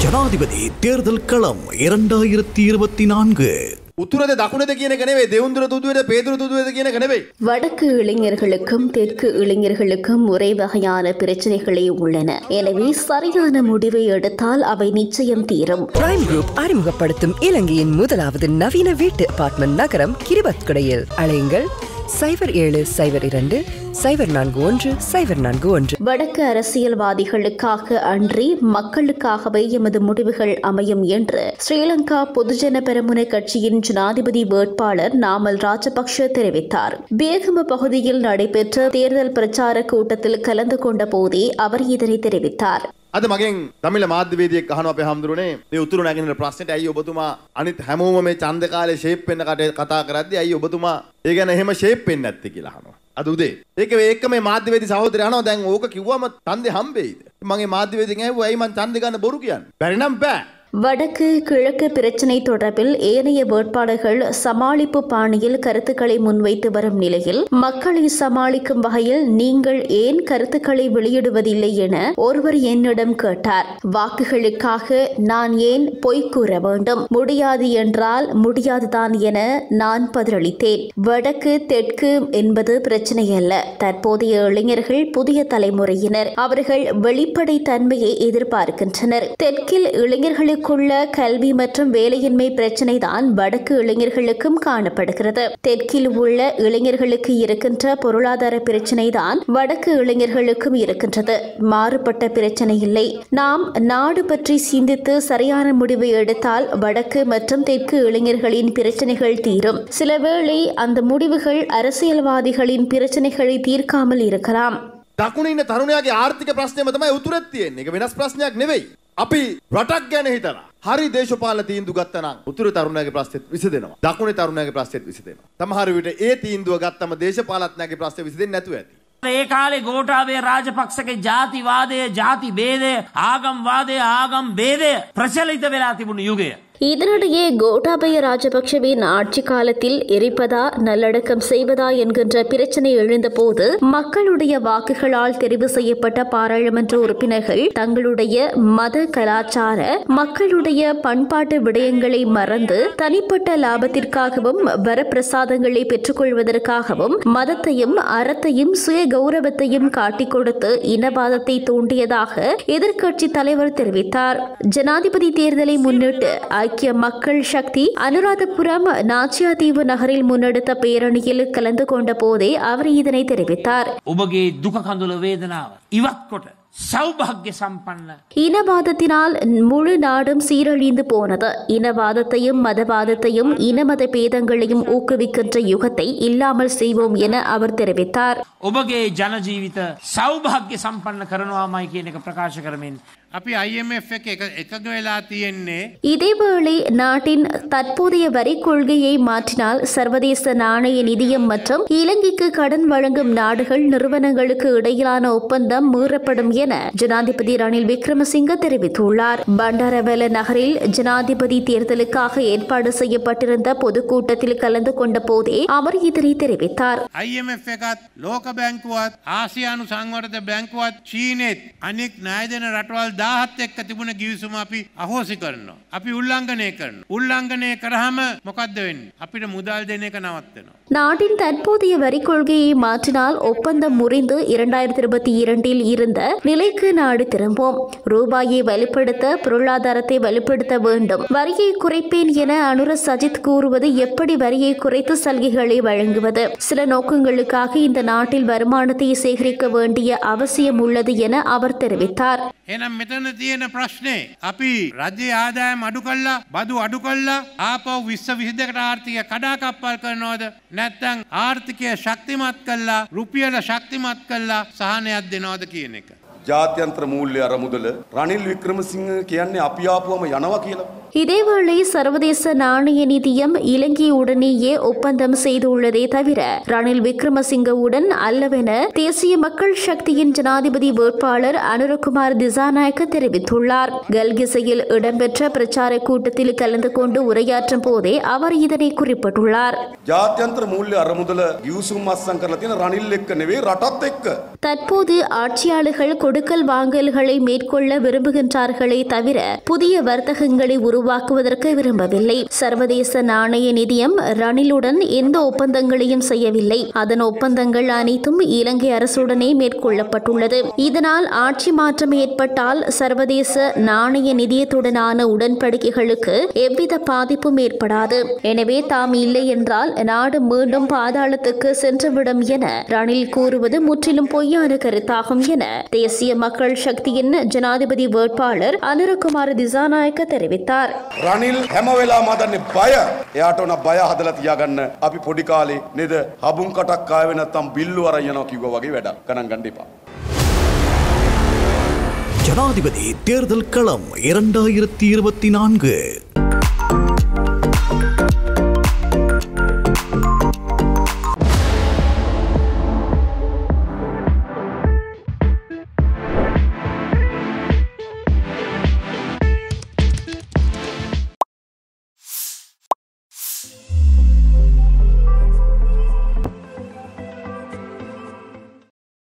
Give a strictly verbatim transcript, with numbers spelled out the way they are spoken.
ஜனாதிபதி தேர்தல் களம் இரண்டாயிரத்தி இருபத்தி நான்கு. උතුරද දකුණද කියන එක නෙවෙයි, දෙවුන්දුර තුදුවේද පේදුර තුදුවේද කියන එක නෙවෙයි. வடக்கு இளைஞர்களுக்கும் தெற்கு இளைஞர்களுக்கும் ஒரே வகையான பிரச்சனைகளே உள்ளன. எனவே சரியான முடிவை எடுத்தால் அவை நிச்சயம் தீரும். பிரைம் குரூப் அறிமுகப்படுத்தும் இலங்கையின் முதலாவது நவீன வீட்டு அபார்ட்மெண்ட் நகரம் கிரிபத்குடையில். அழையுங்கள் சைபர் ஏழு சைபர் இரண்டு சைபர் நான்கு ஒன்று சைபர் நான்கு ஒன்று. வடக்கு அரசியல்வாதிகளுக்காக அன்றி மக்களுக்காகவே எமது முடிவுகள் அமையும் என்று ஸ்ரீலங்கா பொதுஜன பெரமுன கட்சியின் ஜனாதிபதி வேட்பாளர் நாமல் ராஜபக்ஷ தெரிவித்தார். பேகம பகுதியில் நடைபெற்ற தேர்தல் பிரச்சார கூட்டத்தில் கலந்து கொண்ட போதே அவர் இதனை தெரிவித்தார். අද මගෙන් තමිල මාධ්‍යවේදියෙක් අහනවා අපේ හැමදෙරුනේ මේ උතුරු නැගෙනහිර ප්‍රශ්නෙට ඇයි ඔබතුමා අනිත් හැමෝම මේ ඡන්ද කාලේ ෂේප් වෙන්න කතා කරද්දී ඇයි ඔබතුමා ඒ ගැන එහෙම ෂේප් වෙන්නේ නැත්තේ කියලා අහනවා. අද උදේ ඒක ඒක මේ මාධ්‍යවේදී සහෝදරයා අහනවා දැන් ඕක කිව්වම ඡන්දේ හම්බෙයිද? මගේ මාධ්‍යවේදියෙන් ඇහුවා ඇයි මං ඡන්දේ ගන්න බොරු කියන්නේ? බැරි නම් බෑ. வடக்கு கிழக்கு பிரச்சினை தொடர்பில் ஏனைய வேட்பாளர்கள் சமாளிப்பு பாணியில் கருத்துக்களை முன்வைத்து வரும் நிலையில் மக்களை சமாளிக்கும் வகையில் நீங்கள் ஏன் கருத்துக்களை வெளியிடுவதில்லை என ஒருவர் என்னிடம் கேட்டார். வாக்குகளுக்காக நான் ஏன் பொய் கூற வேண்டும்? முடியாது என்றால் முடியாதுதான் என நான் பதிலளித்தேன். வடக்கு தெற்கு என்பது பிரச்சினை அல்ல. தற்போதைய இளைஞர்கள் புதிய தலைமுறையினர். அவர்கள் வெளிப்படை தன்மையை எதிர்பார்க்கின்றனர். தெற்கில் இளைஞர்களுக்கு உள்ள கல்வி மற்றும் வேலையின்மை பிரச்சினை தான் வடக்கு இளைஞர்களுக்கும் காணப்படுகிறது. தெற்கில் உள்ள இளைஞர்களுக்கு இருக்கின்ற பொருளாதார பிரச்சினை தான் வடக்கு இளைஞர்களுக்கும் இருக்கின்றது. மாறுபட்ட பிரச்சினை இல்லை. நாம் நாடு பற்றி சிந்தித்து சரியான முடிவை எடுத்தால் வடக்கு மற்றும் தெற்கு இளைஞர்களின் பிரச்சனைகள் தீரும். சிலவேளை அந்த முடிவுகள் அரசியல்வாதிகளின் பிரச்சனைகளை தீர்க்காமல் இருக்கலாம். දකුණේ ඉන්න තරුණයාගේ ආර්ථික ප්‍රශ්නයම තමයි උතුරෙත් තියෙන්නේ. ඒක වෙනස් ප්‍රශ්නයක් නෙවෙයි. අපි රටක් ගැන හිතලා හරි දේශපාලන තීන්දුව ගත්තා නම් උතුරු තරුණයාගේ ප්‍රශ්නෙත් විසඳෙනවා. දකුණේ තරුණයාගේ ප්‍රශ්නෙත් විසඳෙනවා. සමහර විට ඒ තීන්දුව ගත්තම දේශපාලඥයාගේ ප්‍රශ්නේ විසඳෙන්නේ නැතුව ඇති. ඒ කාලේ ගෝඨාභය රාජපක්ෂගේ ජාතිවාදය, ජාති භේදය, ආගම් වාදය, ආගම් භේදය ප්‍රචලිත වෙලා තිබුණු යුගය. இதனிடையே கோட்டாபய ராஜபக்ஷவின் ஆட்சி காலத்தில் எரிப்பதா நல்லடக்கம் செய்வதா என்கின்ற பிரச்சனை எழுந்தபோது மக்களுடைய வாக்குகளால் தெரிவு செய்யப்பட்ட பாராளுமன்ற உறுப்பினர்கள் தங்களுடைய மத கலாச்சார மக்களுடைய பண்பாட்டு விடயங்களை மறந்து தனிப்பட்ட லாபத்திற்காகவும் வரப்பிரசாதங்களை பெற்றுக்கொள்வதற்காகவும் மதத்தையும் அறத்தையும் சுய கௌரவத்தையும் காட்டிக் கொடுத்து இனவாதத்தை தூண்டியதாக எதிர்க்கட்சி தலைவர் தெரிவித்தார். ஜனாதிபதி தேர்தலை முன்னிட்டு ஐக்கிய மக்கள் சக்தி அனுராதபுரம் நாச்சியாதீவு நகரில் முன்னெடுத்த பேரணியில் கலந்து கொண்ட போதே அவர் இதனை தெரிவித்தார். ඔබගේ දුක කඳුල වේදනාව ඉවත් කොට சௌபாகிய சம்பன்ன. இனவாதத்தினால் முழு நாடும் சீரழிந்து போனது. இனவாதத்தையும் மதவாதத்தையும் இனமத பேதங்களையும் ஊக்குவிக்கின்ற யுகத்தை இல்லாமல் செய்வோம் என அவர் தெரிவித்தார். ඔබගේ ජන ජීවිත සෞභාග්‍ය සම්පන්න කරනවාමයි කියන එක ප්‍රකාශ කරමින් අපි I M F එක එකග වෙලා තියෙන්නේ. இதேவேளை நாட்டின் தற்போதைய வரி கொள்கையை மாற்றினால் சர்வதேச நாணய நிதியம் மற்றும் இலங்கைக்கு கடன் வழங்கும் நாடுகள் நிறுவனங்களுக்கு இடையிலான ஒப்பந்தம் மீறப்படும் என ஜனாதிபதி ரணில் விக்ரமசிங்க தெரிவித்துள்ளார். பண்டாரவல நகரில் ஜனாதிபதி தேர்தலுக்காக ஏற்பாடு செய்யப்பட்டிருந்த பொதுக்கூட்டத்தில் கலந்து கொண்ட போதே அவர் இதனை தெரிவித்தார். I M F එකත් ලෝක බැංකුවත් ආසියානු සංවර්ධන බැංකුවත් චීනෙත් අනෙක් ණය දෙන රටවල් දාහත් එක්ක තිබුණ ගිවිසුම අපි අහෝසි කරනවා. අපි උල්ලංඝනය කරනවා. උල්ලංඝනය කරාම මොකද්ද වෙන්නේ? අපිට මුදල් දෙන එක නවත්තනවා. நாட்டின் தற்போதைய வரி கொள்கையை மாற்றினால் ஒப்பந்தம் முறிந்து இரண்டாயிரத்தி இருபத்தி இரண்டில் இருந்த நிலைக்கு நாடு திரும்பும். ரூபாயை வலுப்படுத்த பொருளாதாரத்தை வலுப்படுத்த வேண்டும். வரியை குறைப்பேன் என அனுர சஜித் கூறுவது எப்படி வரியை குறைத்து சலுகைகளை வழங்குவது? சில நோக்கங்களுக்காக இந்த நாட்டில் வருமானத்தை சேகரிக்க வேண்டிய அவசியம் உள்ளது என அவர் தெரிவித்தார். එහෙනම් මෙතන තියෙන ප්‍රශ්නේ අපි රජයේ ආදායම අඩු කළා, බදු අඩු කළා, ආපහු විශ්ව විසි දෙකට ආර්ථිකය කඩාකප්පල් කරනවද? නැත්නම් ආර්ථිකය ශක්තිමත් කළා, රුපියල ශක්තිමත් කළා, සහනයක් දෙනවද කියන එක. ජාත්‍යන්තර මූල්‍ය අරමුදල රනිල් වික්‍රමසිංහ කියන්නේ අපි ආපුවම යනවා කියලා. இதேவேளை சர்வதேச நாணய நிதியம் இலங்கையுடனேயே ஒப்பந்தம் செய்துள்ளதே தவிர ரணில் விக்ரமசிங்கவுடன் அல்லவென தேசிய மக்கள் சக்தியின் ஜனாதிபதி வேட்பாளர் அனுரகுமார் திசாநாயக்க தெரிவித்துள்ளார். கல்கிசையில் இடம்பெற்ற பிரச்சார கூட்டத்தில் கலந்து கொண்டு உரையாற்றும் போதே அவர் இதனை குறிப்பிட்டுள்ளார். ජාත්‍යන්තර මූල්‍ය අරමුදල ගිවිසුම් අත්සන් කරලා තියෙන රනිල් එක්ක නෙවෙයි රටත් එක්ක. தற்போது ஆட்சியாளர்கள் கொடுக்கல் வாங்கல்களை மேற்கொள்ள விரும்புகின்றார்களே தவிர புதிய வர்த்தகங்களை உருவாக்குவதற்கு விரும்பவில்லை. சர்வதேச நாணய நிதியம் ரணிலுடன் எந்த ஒப்பந்தங்களையும் செய்யவில்லை. அதன் ஒப்பந்தங்கள் அனைத்தும் இலங்கை அரசுடனே மேற்கொள்ளப்பட்டுள்ளது. இதனால் ஆட்சி மாற்றம் ஏற்பட்டால் சர்வதேச நாணய நிதியத்துடனான உடன்படிக்கைகளுக்கு எவ்வித பாதிப்பும் ஏற்படாது. எனவே தாம் இல்லை என்றால் நாடு மீண்டும் பாதாளத்துக்கு சென்றுவிடும் என ரணில் கூறுவது முற்றிலும் பொய்யான கருத்தாகும் என தேசிய மக்கள் சக்தியின் ஜனாதிபதி வேட்பாளர் அனுரகுமார் திசாநாயக்க தெரிவித்தார். රනිල් හැම වෙලාවම හදන්නේ බය. එයාට උන බය හදලා තියාගන්න අපි පොඩි කාලේ නේද හබුන් කටක් ආවේ නැත්තම් බිල්ලු අරන් යනවා කිව්වා වගේ වැඩක්. ගණන් ගන්න එපා. ஜனாதிபதி தேர்தல் களம் இரண்டாயிரத்தி இருபத்தி நான்கு.